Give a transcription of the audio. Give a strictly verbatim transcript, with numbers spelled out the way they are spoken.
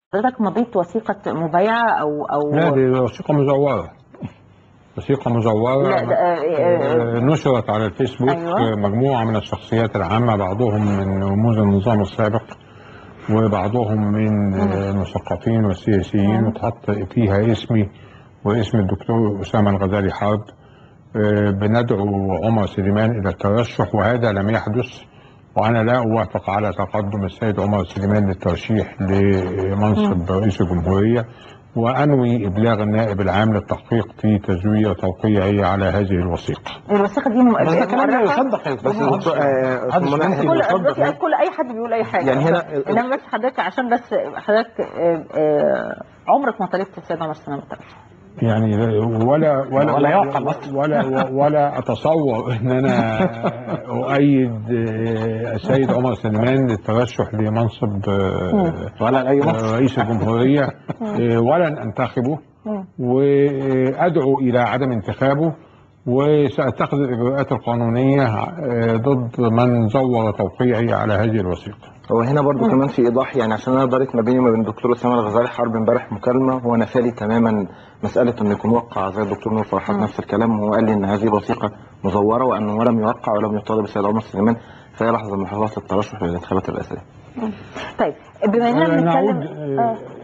حضرتك مضيت وثيقة مبايعة أو أو لا، دي وثيقة مزورة. وثيقة مزورة لا ده آه، آه، نشرت على الفيسبوك. أيوة. مجموعة من الشخصيات العامة، بعضهم من رموز النظام السابق وبعضهم من آه، المثقفين والسياسيين، وتحط فيها اسمي واسم الدكتور أسامة الغزالي حرب. آه، بندعو عمر سليمان إلى الترشح، وهذا لم يحدث، وأنا لا أوافق على تقدم السيد عمر سليمان للترشيح لمنصب رئيس الجمهورية، وأنوي إبلاغ النائب العام للتحقيق في تزوير توقيعي على هذه الوثيقة. الوثيقة دي م- بس ده كلام لا مؤرخة؟ يصدق يا بس دكتور. دكتور، آه، محدش منى، ممكن كل يصدق دلوقتي يعني. كل اي حد بيقول اي حاجه يعني هنا- انما بس حضرتك عشان بس حضرتك آه، آه، عمرك ما طالبت السيد عمر سليمان بالترشح؟ يعني ولا ولا ولا يعقل ولا, ولا ولا اتصور ان انا اؤيد السيد عمر سليمان للترشح لمنصب ولا لاي منصب رئيس الجمهوريه، ولن انتخبه، وادعو الى عدم انتخابه، وساتخذ الاجراءات القانونيه ضد من زور توقيعي على هذه الوثيقه. هو هنا برضو مم. كمان في ايضاح، يعني عشان انا دارت ما بيني وما بين الدكتور اسامه الغزالي حرب امبارح مكالمه، هو نفالي تماما مساله انه يكون وقع زي الدكتور نور فرحات نفس الكلام، وهو قال لي ان هذه وثيقه مزوره وانه لم يوقع ولم يطالب السيد عمر سليمان في لحظه من لحظات الترشح للانتخابات الرئاسيه. طيب بما اننا بنتكلم